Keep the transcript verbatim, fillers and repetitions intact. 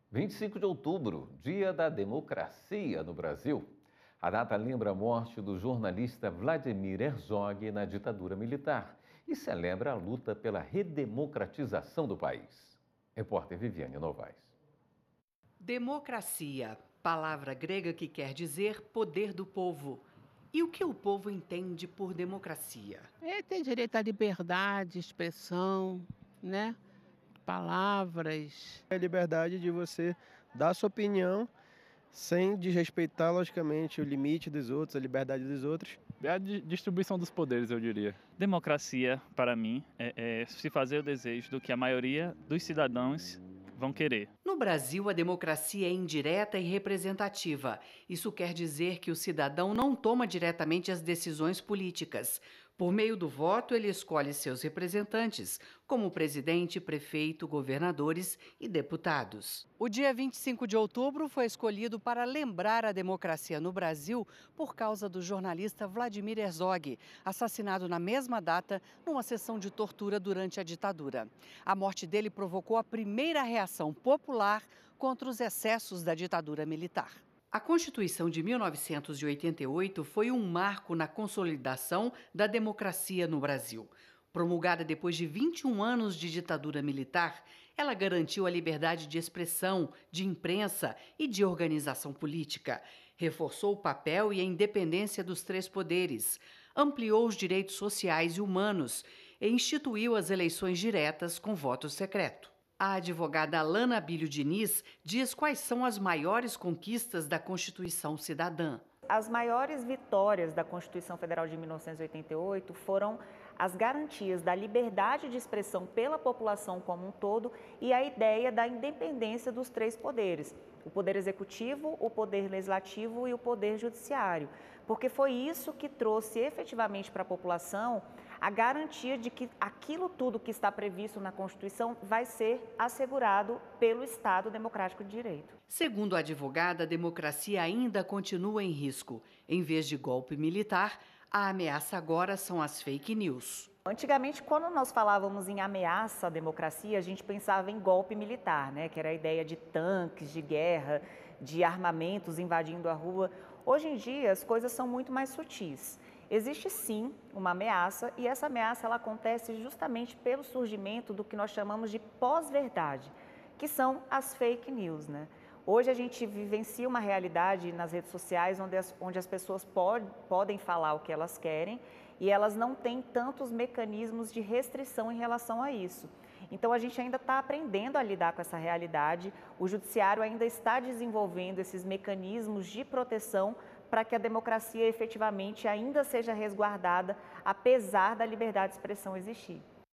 vinte e cinco de outubro, Dia da Democracia no Brasil. A data lembra a morte do jornalista Vladimir Herzog na ditadura militar e celebra a luta pela redemocratização do país. Repórter Viviane Novaes. Democracia, palavra grega que quer dizer poder do povo. E o que o povo entende por democracia? É ter direito à liberdade, expressão, né? Palavras. É a liberdade de você dar sua opinião sem desrespeitar, logicamente, o limite dos outros, a liberdade dos outros. É a di- distribuição dos poderes, eu diria. Democracia, para mim, é, é se fazer o desejo do que a maioria dos cidadãos vão querer. No Brasil, a democracia é indireta e representativa. Isso quer dizer que o cidadão não toma diretamente as decisões políticas. Por meio do voto, ele escolhe seus representantes, como presidente, prefeito, governadores e deputados. O dia vinte e cinco de outubro foi escolhido para lembrar a democracia no Brasil por causa do jornalista Vladimir Herzog, assassinado na mesma data numa sessão de tortura durante a ditadura. A morte dele provocou a primeira reação popular contra os excessos da ditadura militar. A Constituição de mil novecentos e oitenta e oito foi um marco na consolidação da democracia no Brasil. Promulgada depois de vinte e um anos de ditadura militar, ela garantiu a liberdade de expressão, de imprensa e de organização política. Reforçou o papel e a independência dos três poderes, ampliou os direitos sociais e humanos e instituiu as eleições diretas com voto secreto. A advogada Alana Abílio Diniz diz quais são as maiores conquistas da Constituição Cidadã. As maiores vitórias da Constituição Federal de mil novecentos e oitenta e oito foram as garantias da liberdade de expressão pela população como um todo e a ideia da independência dos três poderes, o poder executivo, o poder legislativo e o poder judiciário, porque foi isso que trouxe efetivamente para a população a garantia de que aquilo tudo que está previsto na Constituição vai ser assegurado pelo Estado Democrático de Direito. Segundo a advogada, a democracia ainda continua em risco. Em vez de golpe militar, a ameaça agora são as fake news. Antigamente, quando nós falávamos em ameaça à democracia, a gente pensava em golpe militar, né? Que era a ideia de tanques, de guerra, de armamentos invadindo a rua. Hoje em dia, as coisas são muito mais sutis. Existe sim uma ameaça e essa ameaça ela acontece justamente pelo surgimento do que nós chamamos de pós-verdade, que são as fake news, né? Hoje a gente vivencia uma realidade nas redes sociais onde as, onde as pessoas pod, podem falar o que elas querem e elas não têm tantos mecanismos de restrição em relação a isso. Então a gente ainda está aprendendo a lidar com essa realidade, o judiciário ainda está desenvolvendo esses mecanismos de proteção para que a democracia efetivamente ainda seja resguardada, apesar da liberdade de expressão existir.